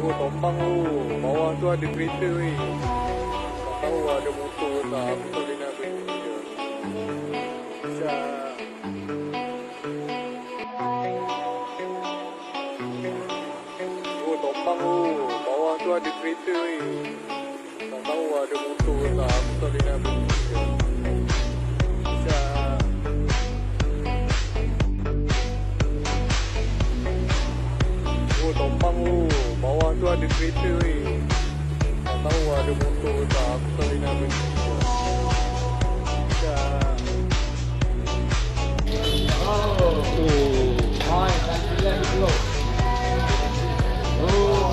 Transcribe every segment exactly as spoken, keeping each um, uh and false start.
Oh, tombang tu. Bawah tu ada kereta weh. Tak tahu ada motor ke tak. Aku tak boleh nak berhenti je. Syah. Oh, tombang tu. Bawah tu ada kereta weh. Tak tahu ada motor ke tak. Aku tak boleh nak berhenti je. Syah. Oh, tombang tu. Bawah tu ada kereta weh. Tak tahu ada motor ke tak. Aku tak boleh nak berhenti je. Syah. Oh, hai, alhamdulillah dulu. Oh,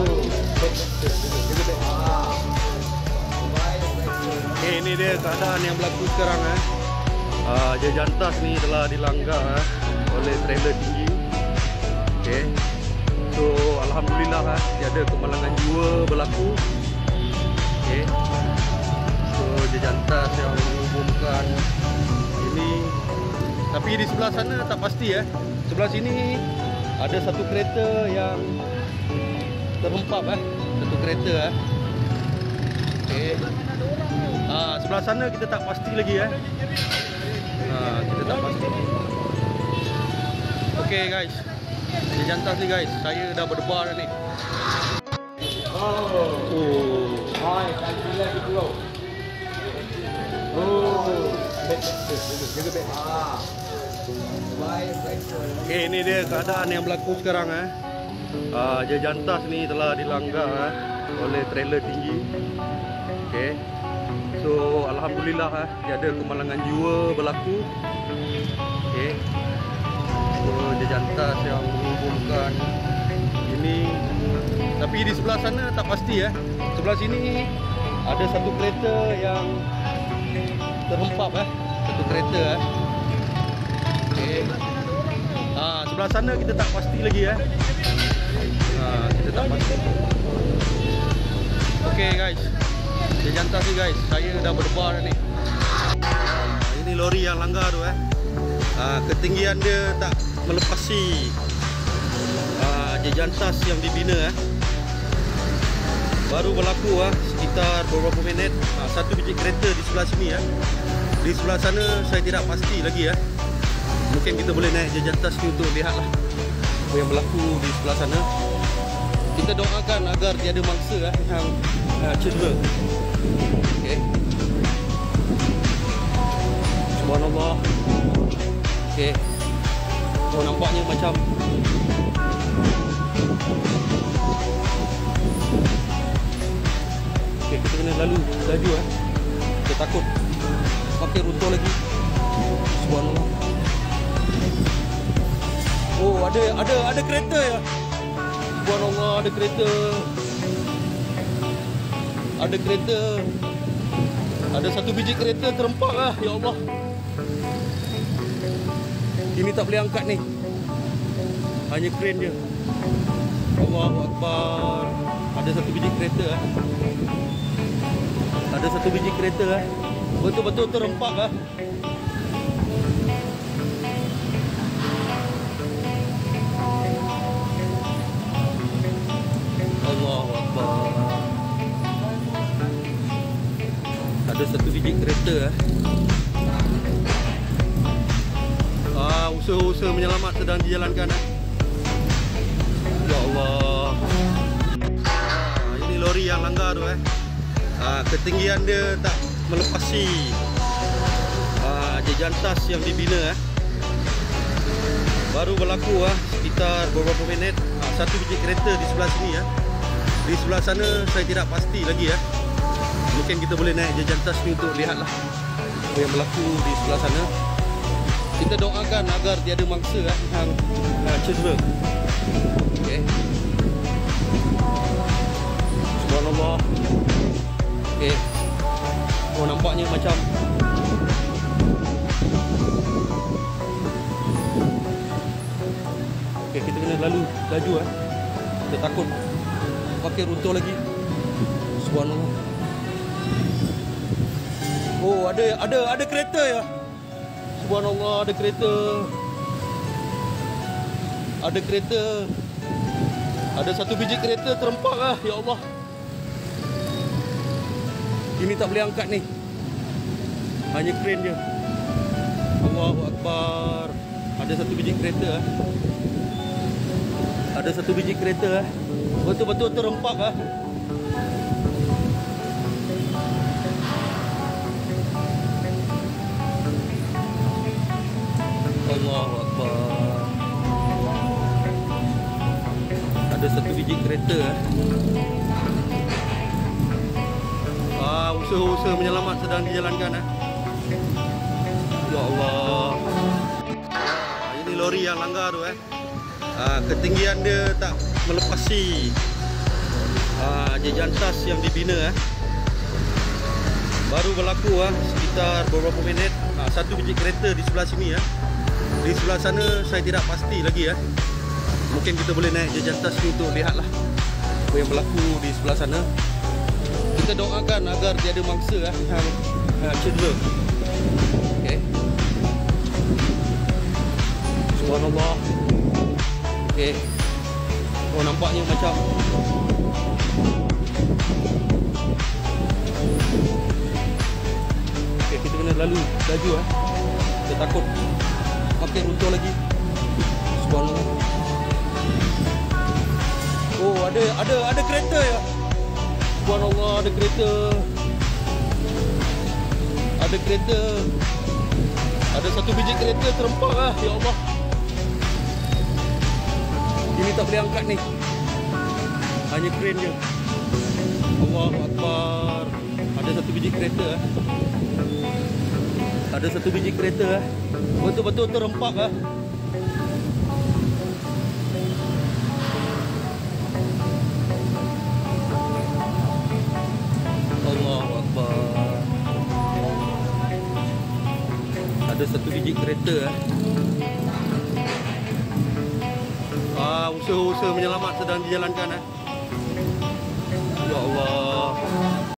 okay, ini dia keadaan yang berlaku sekarang eh. Uh, Jejantas ni telah dilanggar eh, oleh trailer tinggi. Okay. So alhamdulillah eh, tiada kemalangan jiwa berlaku. Okay. So Jejantas yang mengumumkan ini. Tapi di sebelah sana tak pasti eh. Sebelah sini ada satu kereta yang terhempap eh. Satu kereta eh. Okey. Ah, sebelah sana kita tak pasti lagi eh. Ah, kita tak pasti. Okey guys. Jejantas ni guys, saya dah berdebar ni. oh, Oh. hai, alhamdulillah dulu. Oh, jaga beg. Ah. Okay, ini dia keadaan yang berlaku sekarang eh. Uh, Jejantas ni telah dilanggar eh, oleh trailer tinggi. Okay. So alhamdulillah eh, tiada kemalangan jiwa berlaku. Okay. So Jejantas yang mengumumkan ini. Tapi di sebelah sana tak pasti eh. Sebelah sini ada satu kereta yang terhempap eh. Satu kereta eh. Okay. Ah, sebelah sana kita tak pasti lagi eh. Ah, kita tak pasti. Okey guys. Jejantas ni guys, saya dah berdebar ni. Ah, ini lori yang langgar tu eh. Ah, ketinggian dia tak melepasi ah, Jejantas yang dibina eh. Baru berlaku ah, sekitar beberapa minit. Ah, satu biji kereta di sebelah sini eh. Di sebelah sana saya tidak pasti lagi ya. Mungkin kita boleh naik Jejantas ni untuk lihatlah apa yang berlaku di sebelah sana. Kita doakan agar tiada mangsa eh, yang uh, cedera. Okey. Subhanallah. Okey. Oh, nampaknya macam okey, kita kena lalu laju eh. Kita takut pakai runtuh lagi. Subhanallah. Oh, ada ada ada kereta ya. Subhanallah, ada kereta. Ada kereta. Ada satu biji kereta terempak lah, ya Allah. Ini tak boleh angkat ni. Hanya kren je. Allahu Akbar. Ada satu biji kereta ah. Ada satu biji kereta ah. Betul-betul terempak ah. Allahu Akbar. Ada satu biji kereta ah. Ah, usaha-usaha menyelamat sedang dijalankan ah. Ya Allah. Ah, ini lori yang langgar tu eh. Ah, ketinggian dia tak melepasi ah, Jejantas yang dibina eh. Baru berlaku ah, sekitar beberapa minit. Ah, satu biji kereta di sebelah sini ya. Di sebelah sana saya tidak pasti lagi ya. Mungkin kita boleh naik Jejantas ni untuk lihatlah apa yang berlaku di sebelah sana. Kita doakan agar tiada mangsa eh, yang uh, cedera. Okey. Subhanallah. Okey. Oh, nampaknya macam okey, kita kena lalu laju eh. Kita takut pakai runtuh lagi. Subhanallah. Oh, ada ada ada kereta ya. Subhanallah, ada kereta. Ada kereta. Ada satu biji kereta terempak lah. Ya Allah. Ini tak boleh angkat ni. Hanya kren je. Allahu Akbar. Ada satu biji kereta lah. Ada satu biji kereta lah. Betul-betul terempak lah. Allahu Akbar. Ada satu biji kereta eh. Ah, usaha-usaha menyelamat sedang dijalankan eh. Ya Allah. Ah, ini lori yang langgar tu eh. Ah, ketinggian dia tak melepasi ah, jajan tas yang dibina eh. Baru berlaku ah, sekitar beberapa minit. Ah, satu biji kereta di sebelah sini eh. Di sebelah sana saya tidak pasti lagi ya. Mungkin kita boleh naik jajan tas ni untuk lihatlah apa yang berlaku di sebelah sana. Kita doakan agar tiada mangsa ya, yang uh, cedera. Okey. Subhanallah. Okey. Oh, nampaknya macam okey, kita kena lalu laju ah. Kita takut makin runtuh lagi. Subhanallah. Oh, ada ada ada kereta ya. Subhanallah, ada kereta. Ada kereta. Ada satu biji kereta terempak lah. Ya Allah. Ini tak boleh angkat ni. Hanya kren je. Allahu Akbar. Ada satu biji kereta eh. Ada satu biji kereta eh. Betul-betul terempak lah. Allahu Akbar. Ada satu biji kereta eh. Ah, usaha-usaha menyelamat sedang dijalankan eh. Ya Allah.